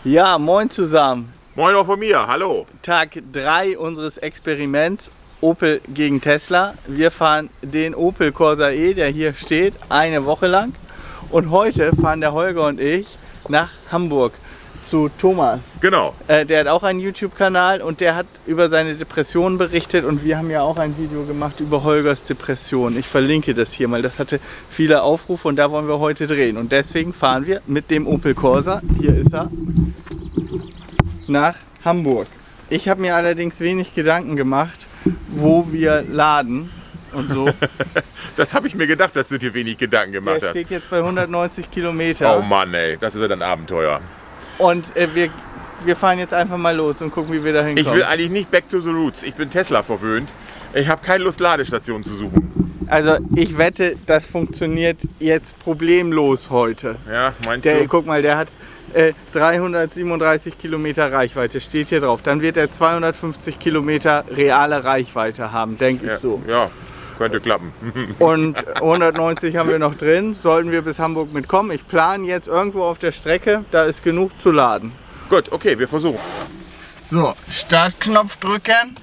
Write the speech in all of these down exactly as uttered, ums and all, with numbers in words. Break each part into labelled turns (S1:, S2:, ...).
S1: Ja, moin zusammen.
S2: Moin auch von mir, hallo.
S1: Tag drei unseres Experiments Opel gegen Tesla. Wir fahren den Opel Corsa E, der hier steht, eine Woche lang. Und heute fahren der Holger und ich nach Hamburg zu Thomas.
S2: Genau.
S1: Äh, der hat auch einen YouTube-Kanal und der hat über seine Depression berichtet. Und wir haben ja auch ein Video gemacht über Holgers Depression. Ich verlinke das hier mal. Das hatte viele Aufrufe und da wollen wir heute drehen. Und deswegen fahren wir mit dem Opel Corsa, hier ist er, nach Hamburg. Ich habe mir allerdings wenig Gedanken gemacht, wo wir laden und so.
S2: Das habe ich mir gedacht, dass du dir wenig Gedanken gemacht
S1: Der
S2: hast.
S1: steht jetzt bei hundertneunzig Kilometer.
S2: Oh Mann, ey, das ist ja ein Abenteuer.
S1: Und äh, wir, wir fahren jetzt einfach mal los und gucken, wie wir da hinkommen.
S2: Ich will eigentlich nicht back to the roots. Ich bin Tesla verwöhnt. Ich habe keine Lust, Ladestationen zu suchen.
S1: Also ich wette, das funktioniert jetzt problemlos heute.
S2: Ja, meinst
S1: Der,
S2: du?
S1: guck mal, der hat äh, dreihundertsiebenunddreißig Kilometer Reichweite, steht hier drauf. Dann wird er zweihundertfünfzig Kilometer reale Reichweite haben, denke
S2: Ja,
S1: ich so.
S2: ja, könnte klappen.
S1: Und hundertneunzig haben wir noch drin, sollten wir bis Hamburg mitkommen. Ich plane jetzt irgendwo auf der Strecke, da ist genug zu laden.
S2: Gut, okay, wir versuchen.
S1: So, Startknopf drücken.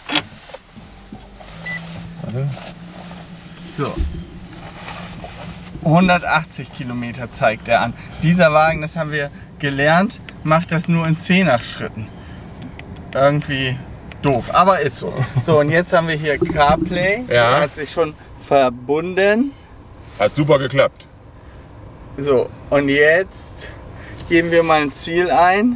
S1: So. hundertachtzig Kilometer zeigt er an. Dieser Wagen, das haben wir gelernt, macht das nur in Zehner-Schritten. Irgendwie doof, aber ist so. So, und jetzt haben wir hier CarPlay.
S2: Ja.
S1: Der hat sich schon verbunden.
S2: Hat super geklappt.
S1: So, und jetzt geben wir mal ein Ziel ein.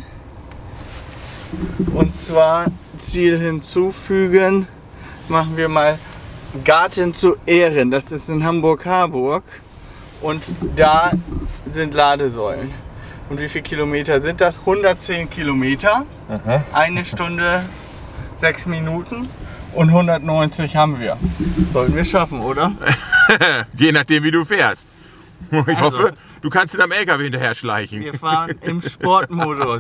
S1: Und zwar Ziel hinzufügen. Machen wir mal Garten zu Ehren. Das ist in Hamburg-Harburg. Und da sind Ladesäulen. Und wie viele Kilometer sind das? hundertzehn Kilometer.
S2: Aha.
S1: Eine Stunde, sechs Minuten. Und hundertneunzig haben wir. Sollten wir schaffen, oder?
S2: Je nachdem, wie du fährst. Ich
S1: Also.
S2: hoffe, du kannst in einem L K W hinterher schleichen.
S1: Wir fahren im Sportmodus.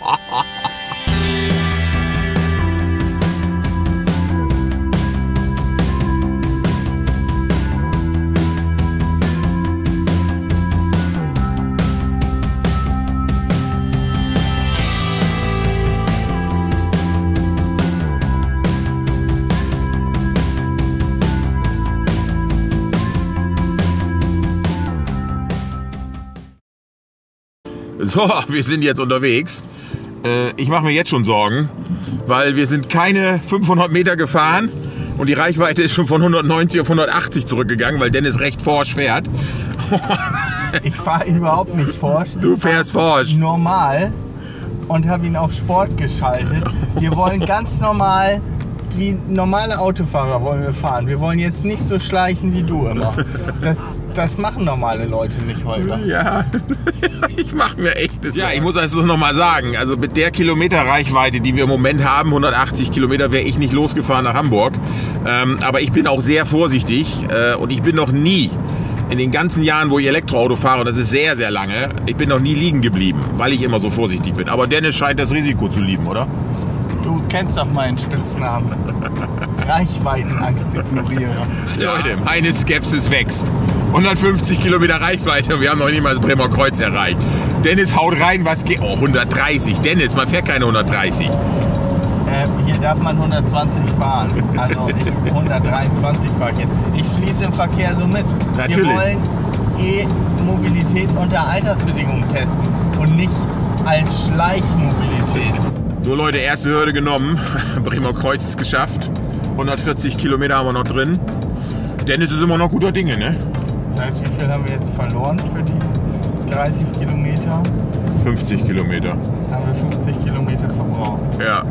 S2: So, wir sind jetzt unterwegs. Ich mache mir jetzt schon Sorgen, weil wir sind keine fünfhundert Meter gefahren und die Reichweite ist schon von hundertneunzig auf hundertachtzig zurückgegangen, weil Dennis recht forsch fährt.
S1: Ich fahre überhaupt nicht forsch.
S2: Du fährst forsch.
S1: Normal und habe ihn auf Sport geschaltet. Wir wollen ganz normal, wie normale Autofahrer wollen wir fahren. Wir wollen jetzt nicht so schleichen wie du immer. Das, das machen normale Leute nicht, Holger.
S2: Ja, ich mache mir echt das. Ja, ich muss das noch mal sagen. Also mit der Kilometerreichweite, die wir im Moment haben, hundertachtzig Kilometer, wäre ich nicht losgefahren nach Hamburg. Ähm, aber ich bin auch sehr vorsichtig äh, und ich bin noch nie in den ganzen Jahren, wo ich Elektroauto fahre, und das ist sehr, sehr lange, ich bin noch nie liegen geblieben, weil ich immer so vorsichtig bin. Aber Dennis scheint das Risiko zu lieben, oder?
S1: Du kennst doch meinen Spitznamen. Reichweitenangst-Ignorierer.
S2: Leute, meine Skepsis wächst. hundertfünfzig Kilometer Reichweite und wir haben noch nicht mal das Bremer Kreuz erreicht. Dennis haut rein, was geht? Oh, hundertdreißig. Dennis, man fährt keine hundertdreißig.
S1: Äh, hier darf man hundertzwanzig fahren. Also ich hundertdreiundzwanzig fahre ich jetzt. Ich fließe im Verkehr so mit.
S2: Natürlich.
S1: Wir wollen E-Mobilität unter Altersbedingungen testen und nicht als Schleichmobilität.
S2: So Leute, erste Hürde genommen. Bremer Kreuz ist geschafft. hundertvierzig Kilometer haben wir noch drin. Dennis ist immer noch guter Dinge, ne?
S1: Das heißt, wie viel haben wir jetzt verloren für die dreißig Kilometer?
S2: fünfzig Kilometer.
S1: Haben wir fünfzig Kilometer verbraucht.
S2: Ja.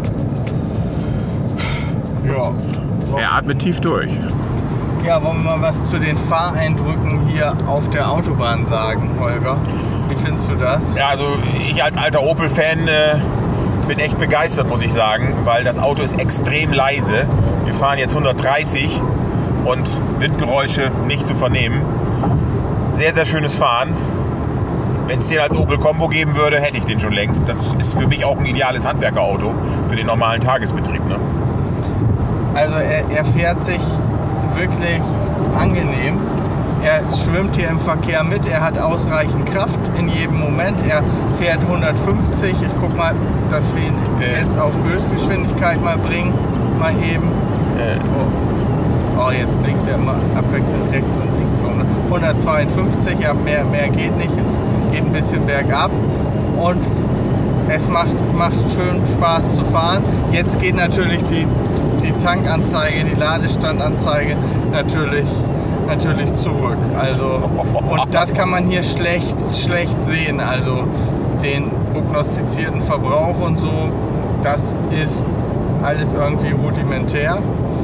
S1: Ja. So.
S2: Er atmet tief durch.
S1: Ja, wollen wir mal was zu den Fahreindrücken hier auf der Autobahn sagen, Holger? Wie findest du das?
S2: Ja, also ich als alter Opel-Fan äh, bin echt begeistert, muss ich sagen, weil das Auto ist extrem leise. Wir fahren jetzt hundertdreißig und Windgeräusche nicht zu vernehmen. Sehr, sehr schönes Fahren. Wenn es den als Opel Combo geben würde, hätte ich den schon längst. Das ist für mich auch ein ideales Handwerkerauto für den normalen Tagesbetrieb. Ne?
S1: Also er, er fährt sich wirklich angenehm. Er schwimmt hier im Verkehr mit, er hat ausreichend Kraft in jedem Moment. Er fährt hundertfünfzig. Ich guck mal, dass wir ihn
S2: äh.
S1: jetzt auf Höchstgeschwindigkeit mal bringen. Mal eben.
S2: Äh.
S1: Oh. oh, jetzt blinkt er immer abwechselnd rechts und links rum. hundertzweiundfünfzig, ja, mehr, mehr geht nicht. Geht ein bisschen bergab. Und es macht, macht schön Spaß zu fahren. Jetzt geht natürlich die, die Tankanzeige, die Ladestandanzeige natürlich, natürlich zurück. Also, und das kann man hier schlecht, schlecht sehen. Also den prognostizierten Verbrauch und so, das ist alles irgendwie rudimentär.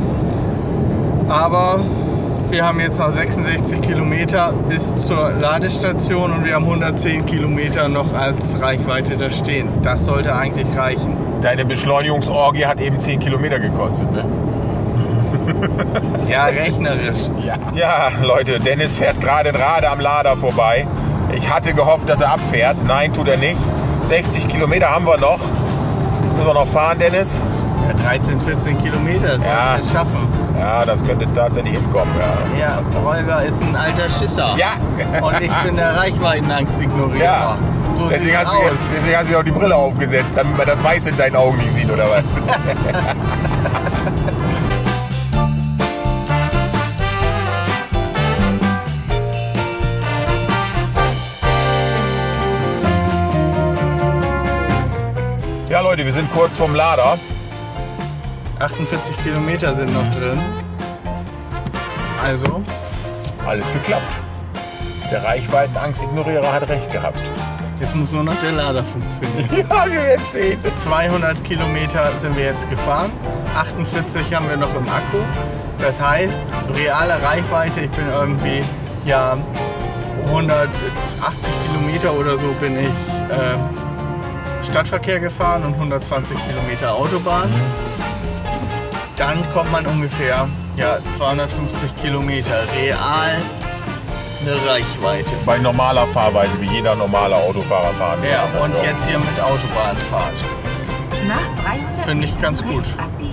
S1: Aber wir haben jetzt noch sechsundsechzig Kilometer bis zur Ladestation und wir haben hundertzehn Kilometer noch als Reichweite da stehen. Das sollte eigentlich reichen.
S2: Deine Beschleunigungsorgie hat eben zehn Kilometer gekostet, ne?
S1: Ja, rechnerisch.
S2: Ja. Ja, Leute, Dennis fährt gerade gerade am Lader vorbei. Ich hatte gehofft, dass er abfährt. Nein, tut er nicht. sechzig Kilometer haben wir noch. Müssen wir noch fahren, Dennis?
S1: Ja, dreizehn, vierzehn Kilometer, das
S2: ja.
S1: sollten wir schaffen.
S2: Ja, das könnte tatsächlich hinkommen, ja.
S1: Ja, Holger ist ein alter Schisser.
S2: Ja.
S1: Und ich bin der Reichweitenangst-Ignorierer.
S2: Ja.
S1: So
S2: deswegen,
S1: sieht's
S2: hast du
S1: aus.
S2: jetzt, deswegen hast du auch die Brille aufgesetzt, damit man das Weiß in deinen Augen nicht sieht, oder was? Ja, Leute, wir sind kurz vorm Lader.
S1: achtundvierzig Kilometer sind noch drin. Also.
S2: Alles geklappt. Der Reichweitenangst-Ignorierer hat recht gehabt.
S1: Jetzt muss nur noch der Lader funktionieren.
S2: Ja, wir werden sehen.
S1: zweihundert Kilometer sind wir jetzt gefahren. achtundvierzig haben wir noch im Akku. Das heißt, reale Reichweite, ich bin irgendwie ja hundertachtzig Kilometer oder so bin ich äh, Stadtverkehr gefahren und hundertzwanzig Kilometer Autobahn. Dann kommt man ungefähr ja, zweihundertfünfzig Kilometer real eine Reichweite.
S2: Bei normaler Fahrweise, wie jeder normale Autofahrer fahren
S1: Ja,
S2: würde.
S1: und jetzt hier mit Autobahnfahrt.
S3: Nach dreihundert
S1: Finde ich ganz gut.
S3: rechts abbiegen.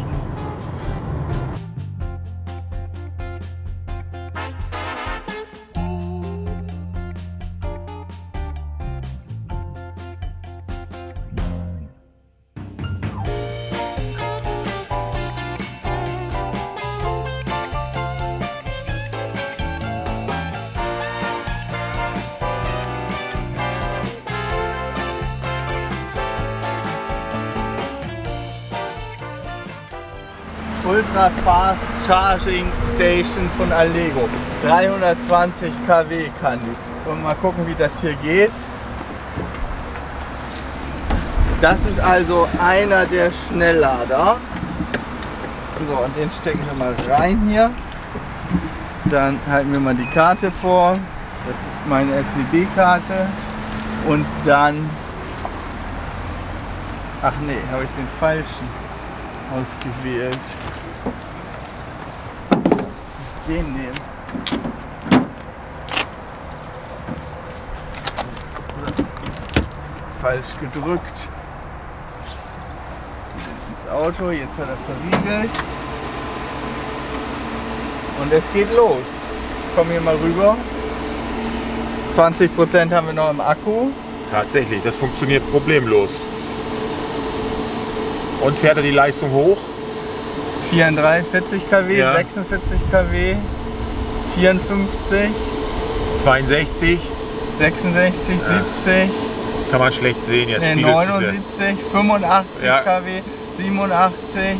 S1: Ultra Fast Charging Station von Allego. dreihundertzwanzig Kilowatt kann die. Und mal gucken, wie das hier geht. Das ist also einer der Schnelllader. So, und den stecken wir mal rein hier. Dann halten wir mal die Karte vor. Das ist meine S W B-Karte. Und dann... Ach nee, habe ich den falschen ausgewählt. Den nehmen. Falsch gedrückt. Ins Auto, jetzt hat er verriegelt. Und es geht los. Ich komme hier mal rüber. zwanzig Prozent haben wir noch im Akku.
S2: Tatsächlich, das funktioniert problemlos. Und fährt er die Leistung hoch?
S1: vierunddreißig Kilowatt,
S2: Ja.
S1: sechsundvierzig Kilowatt, vierundfünfzig,
S2: zweiundsechzig?
S1: sechsundsechzig,
S2: Ja.
S1: siebzig,
S2: Kann man schlecht sehen, jetzt
S1: nee,
S2: spiegelt sich
S1: neunundsiebzig, fünfundachtzig
S2: Ja.
S1: Kilowatt, siebenundachtzig,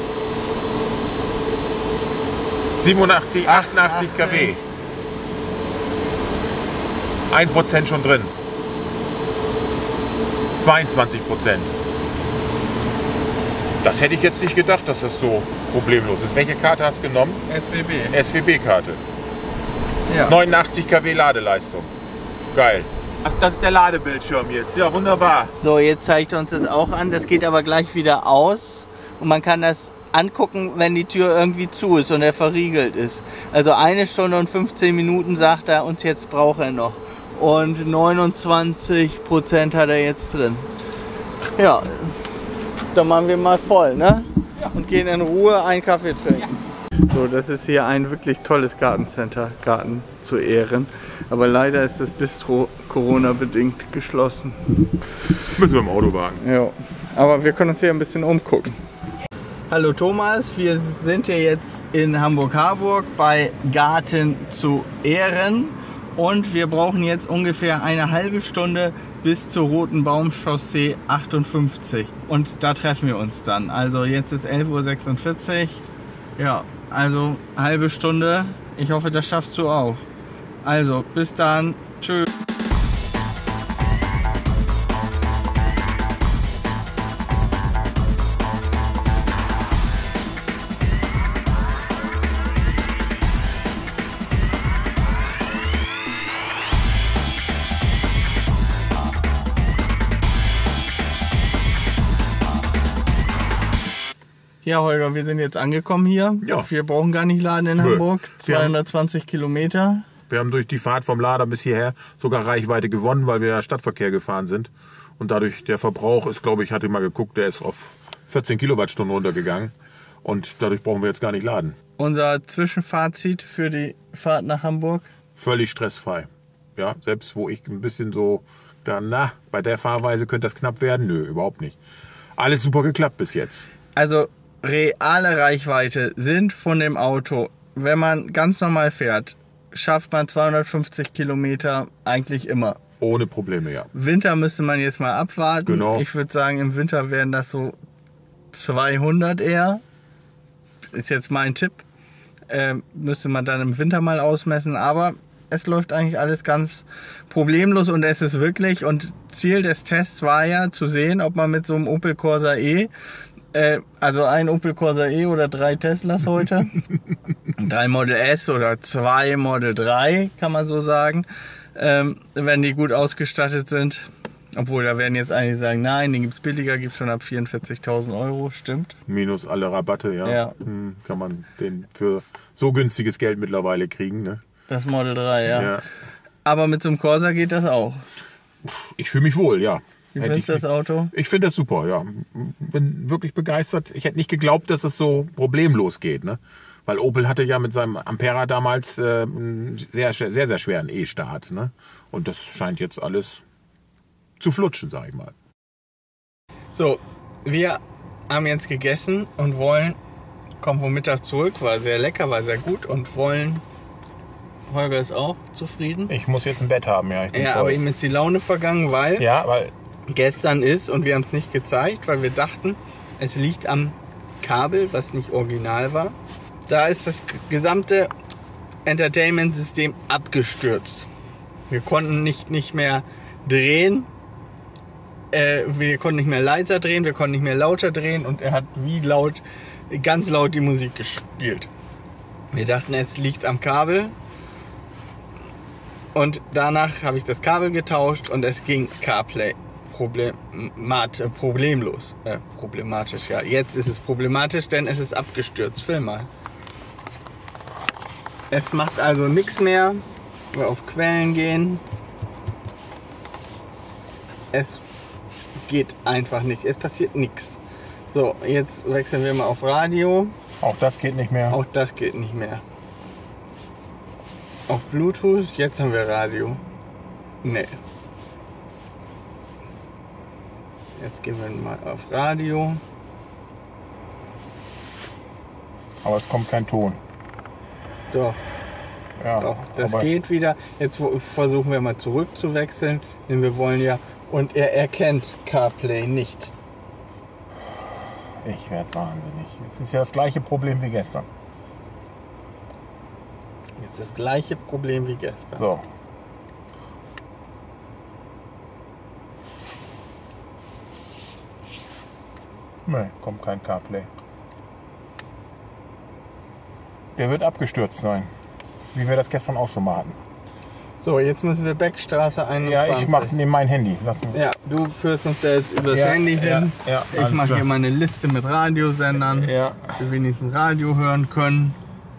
S2: siebenundachtzig, achtundachtzig Kilowatt. ein Prozent schon drin. zweiundzwanzig Prozent. Das hätte ich jetzt nicht gedacht, dass das so problemlos ist. Welche Karte hast du genommen?
S1: S W B.
S2: S W B-Karte.
S1: Ja.
S2: neunundachtzig Kilowatt Ladeleistung. Geil. Das ist der Ladebildschirm jetzt. Ja, wunderbar.
S1: So, jetzt zeigt uns das auch an. Das geht aber gleich wieder aus. Und man kann das angucken, wenn die Tür irgendwie zu ist und er verriegelt ist. Also eine Stunde und fünfzehn Minuten sagt er uns, jetzt braucht er noch. Und neunundzwanzig Prozent hat er jetzt drin. Ja, dann machen wir mal voll, ne? Ja. Und gehen in Ruhe einen Kaffee trinken. Ja. So, das ist hier ein wirklich tolles Gartencenter, Garten zu Ehren. Aber leider ist das Bistro Corona-bedingt geschlossen.
S2: Müssen wir im Auto warten.
S1: Ja, aber wir können uns hier ein bisschen umgucken. Hallo Thomas, wir sind hier jetzt in Hamburg-Harburg bei Garten zu Ehren. Und wir brauchen jetzt ungefähr eine halbe Stunde bis zur Roten Baum-Chaussee achtundfünfzig. Und da treffen wir uns dann. Also jetzt ist elf Uhr sechsundvierzig. Ja, also eine halbe Stunde. Ich hoffe, das schaffst du auch. Also, bis dann. Tschüss. Ja, Holger, wir sind jetzt angekommen hier.
S2: Ja.
S1: Wir brauchen gar nicht laden in
S2: Nö.
S1: Hamburg.
S2: Wir haben-
S1: zweihundertzwanzig Kilometer.
S2: Wir haben durch die Fahrt vom Lader bis hierher sogar Reichweite gewonnen, weil wir ja Stadtverkehr gefahren sind. Und dadurch, der Verbrauch ist, glaube ich, hatte mal geguckt, der ist auf vierzehn Kilowattstunden runtergegangen. Und dadurch brauchen wir jetzt gar nicht laden.
S1: Unser Zwischenfazit für die Fahrt nach Hamburg.
S2: Völlig stressfrei. Ja, selbst wo ich ein bisschen so, da, na, bei der Fahrweise könnte das knapp werden. Nö, überhaupt nicht. Alles super geklappt bis jetzt.
S1: Also reale Reichweite sind von dem Auto, wenn man ganz normal fährt, schafft man zweihundertfünfzig Kilometer eigentlich immer.
S2: Ohne Probleme, ja.
S1: Winter müsste man jetzt mal abwarten.
S2: Genau.
S1: Ich würde sagen, im Winter wären das so zweihundert eher. Ist jetzt mein Tipp. Ähm, müsste man dann im Winter mal ausmessen. Aber es läuft eigentlich alles ganz problemlos und es ist wirklich, und Ziel des Tests war ja zu sehen, ob man mit so einem Opel Corsa E, äh, also ein Opel Corsa E oder drei Teslas heute, drei Model S oder zwei Model drei, kann man so sagen, ähm, wenn die gut ausgestattet sind. Obwohl, da werden jetzt einige sagen, nein, den gibt es billiger, gibt es schon ab vierundvierzigtausend Euro, stimmt.
S2: Minus alle Rabatte, ja.
S1: Ja.
S2: Hm, kann man den für so günstiges Geld mittlerweile kriegen, ne?
S1: Das Model drei, ja.
S2: Ja.
S1: Aber mit so einem Corsa geht das auch.
S2: Ich fühle mich wohl, ja.
S1: Wie
S2: Hätte
S1: findest
S2: ich
S1: du das Auto?
S2: Ich finde das super, ja. Bin wirklich begeistert. Ich hätte nicht geglaubt, dass es so problemlos geht, ne? Weil Opel hatte ja mit seinem Ampera damals äh, einen sehr, sehr, sehr schweren E-Start, ne? Und das scheint jetzt alles zu flutschen, sag ich mal.
S1: So, wir haben jetzt gegessen und wollen, kommen vom Mittag zurück, war sehr lecker, war sehr gut und wollen, Holger ist auch zufrieden.
S2: Ich muss jetzt ein Bett haben, ja. Ich bin
S1: Ja,
S2: voll.
S1: aber ihm ist die Laune vergangen, weil
S2: Ja, weil
S1: gestern ist, und wir haben es nicht gezeigt, weil wir dachten, es liegt am Kabel, was nicht original war. Da ist das gesamte Entertainment-System abgestürzt. Wir konnten nicht, nicht mehr drehen, äh, wir konnten nicht mehr leiser drehen, wir konnten nicht mehr lauter drehen und er hat wie laut, ganz laut die Musik gespielt. Wir dachten, es liegt am Kabel. Und danach habe ich das Kabel getauscht und es ging CarPlay problemat, äh, problemlos. Äh, problematisch, ja. Jetzt ist es problematisch, denn es ist abgestürzt. Film mal. Es macht also nichts mehr. Wir auf Quellen gehen. Es geht einfach nicht. Es passiert nichts. So, jetzt wechseln wir mal auf Radio.
S2: auch das geht nicht mehr.
S1: Auch das geht nicht mehr. Auf Bluetooth, jetzt haben wir Radio. Nee. Jetzt gehen wir mal auf Radio.
S2: Aber es kommt kein Ton.
S1: Doch,
S2: Ja,
S1: doch, das
S2: aber
S1: geht wieder. Jetzt wo- versuchen wir mal zurückzuwechseln, denn wir wollen ja... Und er erkennt CarPlay nicht.
S2: Ich werde wahnsinnig. Es ist ja das gleiche Problem wie gestern.
S1: Jetzt das gleiche Problem wie gestern.
S2: So. Nee, kommt kein CarPlay. Der wird abgestürzt sein. Wie wir das gestern auch schon mal hatten.
S1: So, jetzt müssen wir Beckstraße einundzwanzig.
S2: Ja, ich mach, nehme mein Handy. Lass mich.
S1: Ja, du führst uns da jetzt übers
S2: Ja,
S1: Handy
S2: ja,
S1: hin.
S2: ja,
S1: ich
S2: alles
S1: mache
S2: klar.
S1: hier mal eine Liste mit Radiosendern,
S2: Ja,
S1: die wenigstens Radio hören können.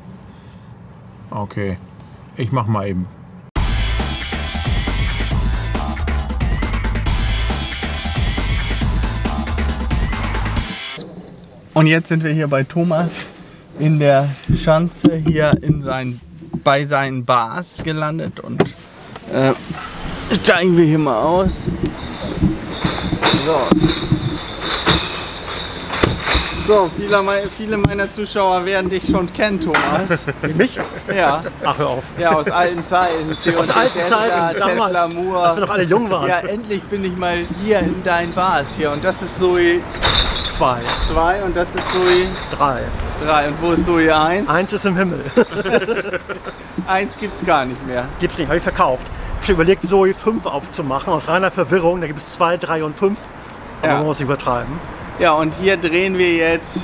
S2: okay. Ich mach mal eben.
S1: Und jetzt sind wir hier bei Thomas in der Schanze hier in sein, bei seinen Bars gelandet und äh, steigen wir hier mal aus. So. So, viele, viele meiner Zuschauer werden dich schon kennen, Thomas.
S4: Mich?
S1: Ja.
S4: Ach, hör auf.
S1: Ja, aus alten Zeiten.
S4: Aus alten
S1: Tesla,
S4: Zeiten,
S1: Tesla,
S4: damals,
S1: Moore.
S4: als wir noch alle jung waren.
S1: Ja, endlich bin ich mal hier in deinen Bars hier. Und das ist Zoe
S4: Zwei.
S1: zwei und das ist Zoe
S4: Drei.
S1: drei. Und wo ist Zoe eins?
S4: Eins ist im Himmel.
S1: eins gibt's gar nicht mehr.
S4: Gibt's nicht, habe ich verkauft. Ich habe schon überlegt, Zoe fünf aufzumachen, aus reiner Verwirrung. Da gibt es zwei, drei und fünf. Aber
S1: Ja.
S4: man muss nicht übertreiben.
S1: Ja, und hier drehen wir jetzt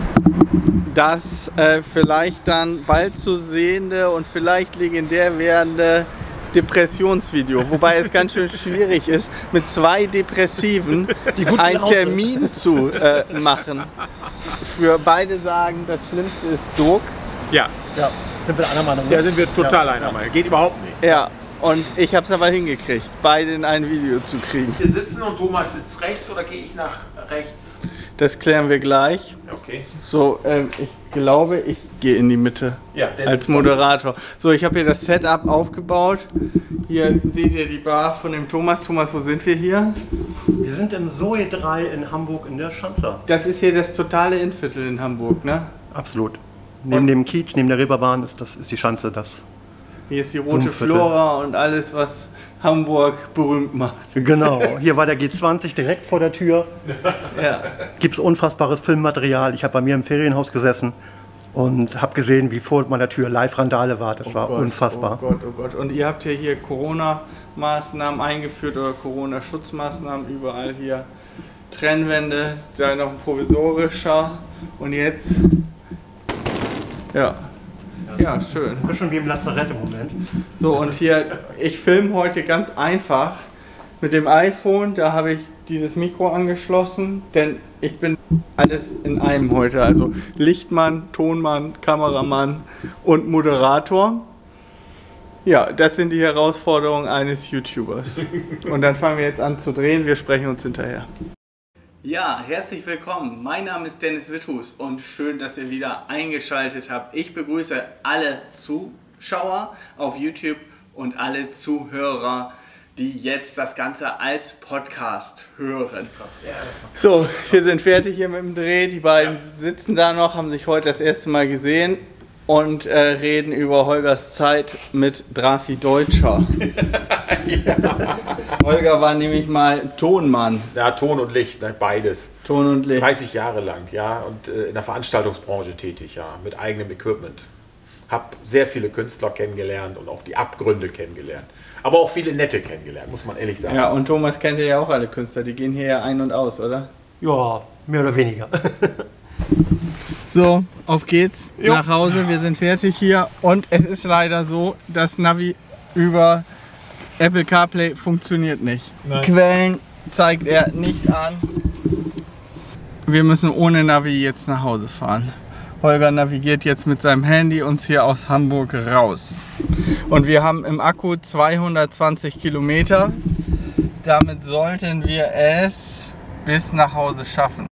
S1: das äh, vielleicht dann bald zu sehende und vielleicht legendär werdende Depressionsvideo. Wobei es ganz schön schwierig ist, mit zwei Depressiven
S4: gut
S1: einen
S4: gelaufen
S1: Termin zu äh, machen. Für beide sagen, das Schlimmste ist Dirk.
S2: Ja,
S4: Ja, sind wir einer Meinung.
S2: da sind wir total einer Meinung. Geht überhaupt nicht.
S1: Ja, und ich habe es aber hingekriegt, beide in ein Video zu kriegen.
S2: Hier sitzen und Thomas sitzt rechts oder gehe ich nach rechts?
S1: Das klären wir gleich.
S2: Okay.
S1: So, ähm, ich glaube, ich gehe in die Mitte
S2: Ja, denn-
S1: als Moderator. So, ich habe hier das Setup aufgebaut. Hier seht ihr die Bar von dem Thomas. Thomas, wo sind wir hier?
S4: Wir sind im Zoe drei in Hamburg in der Schanze.
S1: Das ist hier das totale Innenviertel in Hamburg, ne?
S4: Absolut. Neben dem Kiez, neben der Reeperbahn ist, das ist die Schanze. Das.
S1: Hier ist die rote
S4: Blumenviertel.
S1: Flora und alles, was Hamburg berühmt macht.
S4: Genau, hier war der G zwanzig direkt vor der Tür.
S1: Ja.
S4: Gibt es unfassbares Filmmaterial. Ich habe bei mir im Ferienhaus gesessen und habe gesehen, wie vor meiner Tür Live-Randale war. Das war
S1: Gott,
S4: unfassbar.
S1: Oh Gott, oh Gott. Und ihr habt ja hier Corona-Maßnahmen eingeführt oder Corona-Schutzmaßnahmen überall hier. Trennwände, da noch ein provisorischer und jetzt. Ja. Ja, schön.
S4: Ein bisschen wie im Lazarett im Moment.
S1: So, und hier, ich filme heute ganz einfach mit dem iPhone. Da habe ich dieses Mikro angeschlossen, denn ich bin alles in einem heute. Also Lichtmann, Tonmann, Kameramann und Moderator. Ja, das sind die Herausforderungen eines YouTubers. Und dann fangen wir jetzt an zu drehen. Wir sprechen uns hinterher. Ja, herzlich willkommen. Mein Name ist Dennis Withus und schön, dass ihr wieder eingeschaltet habt. Ich begrüße alle Zuschauer auf YouTube und alle Zuhörer, die jetzt das Ganze als Podcast hören. So, wir sind fertig hier mit dem Dreh. Die beiden sitzen da noch, haben sich heute das erste Mal gesehen und äh, reden über Holgers Zeit mit Drafi Deutscher. Holger war nämlich mal Tonmann.
S2: Ja, Ton und Licht, ne, beides.
S1: Ton und Licht.
S2: dreißig Jahre lang, ja, und äh, in der Veranstaltungsbranche tätig, ja, mit eigenem Equipment. Hab sehr viele Künstler kennengelernt und auch die Abgründe kennengelernt. Aber auch viele nette kennengelernt, muss man ehrlich sagen.
S1: Ja, und Thomas kennt ja auch alle Künstler, die gehen hier ja ein und aus, oder?
S4: Ja, mehr oder weniger.
S1: So, auf geht's
S2: Jo.
S1: nach Hause, wir sind fertig hier und es ist leider so, das Navi über Apple CarPlay funktioniert nicht.
S2: Nein.
S1: Quellen zeigt er nicht an. Wir müssen ohne Navi jetzt nach Hause fahren. Holger navigiert jetzt mit seinem Handy uns hier aus Hamburg raus. Und wir haben im Akku zweihundertzwanzig Kilometer. Damit sollten wir es bis nach Hause schaffen.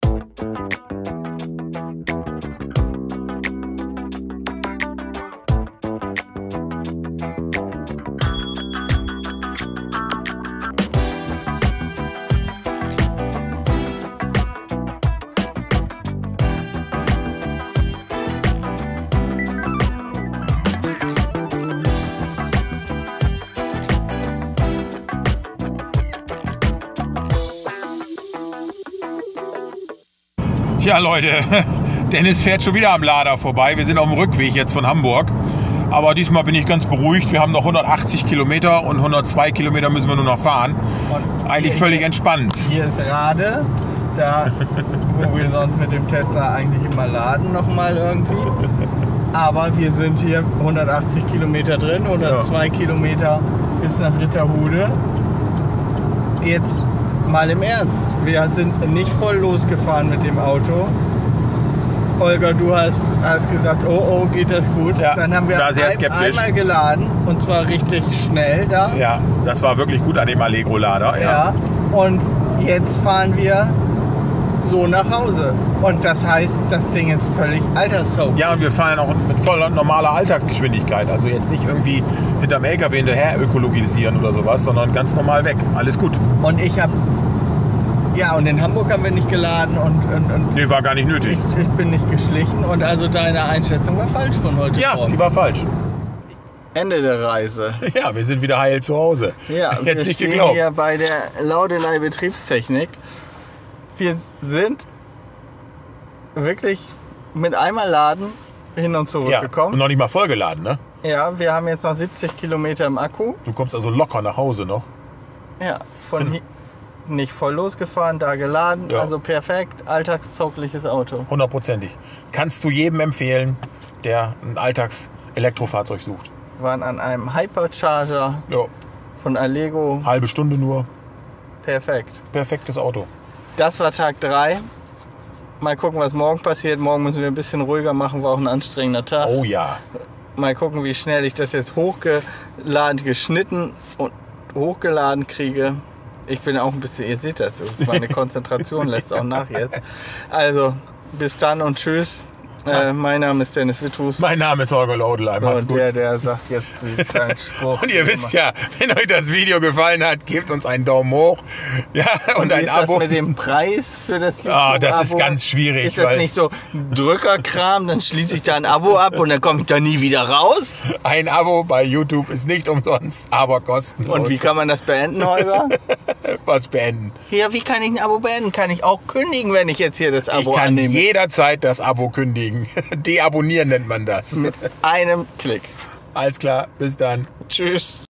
S2: Tja, Leute, Dennis fährt schon wieder am Lader vorbei. Wir sind auf dem Rückweg jetzt von Hamburg. Aber diesmal bin ich ganz beruhigt. Wir haben noch hundertachtzig Kilometer und hundertzwei Kilometer müssen wir nur noch fahren.
S1: Und
S2: Eigentlich
S1: hier-
S2: völlig entspannt.
S1: Hier ist Rade, da wo wir sonst mit dem Tesla eigentlich immer laden nochmal irgendwie. Aber wir sind hier hundertachtzig Kilometer drin, hundertzwei Kilometer bis nach Ritterhude. Jetzt mal im Ernst, wir sind nicht voll losgefahren mit dem Auto. Holger, du hast, hast gesagt, oh oh, geht das gut.
S2: Ja,
S1: Dann haben wir
S2: war sehr
S1: ein,
S2: skeptisch.
S1: einmal geladen und zwar richtig schnell da.
S2: Ja, das war wirklich gut an dem Allegro-Lader.
S1: Ja. Und jetzt fahren wir so nach Hause. Und das heißt, das Ding ist völlig alterstauglich.
S2: Ja, und wir fahren auch mit voller normaler Alltagsgeschwindigkeit. Also jetzt nicht irgendwie hinterm L K W hinterher ökologisieren oder sowas, sondern ganz normal weg. Alles gut.
S1: Und ich habe... Ja, und in Hamburg haben wir nicht geladen und... und, und
S2: Nee, war gar nicht nötig.
S1: ich, ich bin nicht geschlichen und also deine Einschätzung war falsch von heute
S2: Ja,
S1: Morgen.
S2: die war falsch.
S1: Ende der Reise.
S2: Ja, wir sind wieder heil zu Hause.
S1: Ja,
S2: Jetzt
S1: wir
S2: nicht
S1: stehen
S2: geglaubt.
S1: hier bei der Laudelei Betriebstechnik. Wir sind wirklich mit einmal Laden hin und
S2: Ja, und
S1: zurückgekommen.
S2: noch nicht mal vollgeladen, ne?
S1: Ja, wir haben jetzt noch siebzig Kilometer im Akku.
S2: Du kommst also locker nach Hause noch.
S1: Ja, von hier nicht voll losgefahren, da geladen.
S2: Ja.
S1: Also perfekt, alltagstaugliches Auto.
S2: Hundertprozentig. Kannst du jedem empfehlen, der ein Alltags-Elektrofahrzeug sucht.
S1: Wir waren an einem Hypercharger
S2: Ja,
S1: von Allego.
S2: halbe Stunde nur.
S1: Perfekt.
S2: Perfektes Auto.
S1: Das war Tag drei. Mal gucken, was morgen passiert. Morgen müssen wir ein bisschen ruhiger machen, war auch ein anstrengender Tag.
S2: Oh ja.
S1: Mal gucken, wie schnell ich das jetzt hochgeladen, geschnitten und hochgeladen kriege. Ich bin auch ein bisschen, ihr seht das, meine Konzentration lässt auch nach jetzt. Also, bis dann und tschüss. Äh, mein Name ist Dennis Witthus.
S2: Mein Name ist Holger Laudelei. Macht's
S1: Und
S2: gut.
S1: der, der sagt jetzt wie sein Spruch.
S2: Und ihr wisst ja, wenn euch das Video gefallen hat, gebt uns einen Daumen hoch. Ja, und,
S1: Und
S2: ein
S1: wie ist
S2: Abo.
S1: das mit dem Preis für das YouTube-Abo?
S2: Ah, das ist ganz schwierig,
S1: Ist das
S2: weil-
S1: nicht so Drückerkram, dann schließe ich da ein Abo ab und dann komme ich da nie wieder raus?
S2: Ein Abo bei YouTube ist nicht umsonst, aber kostenlos.
S1: Und wie kann man das beenden, Holger?
S2: was beenden?
S1: Ja, wie kann ich ein Abo beenden? Kann ich auch kündigen, wenn ich jetzt hier das
S2: Ich
S1: Abo
S2: kann
S1: annehme?
S2: jederzeit das Abo kündigen. Deabonnieren nennt man das.
S1: Mit einem Klick.
S2: Alles klar, bis dann.
S1: Tschüss.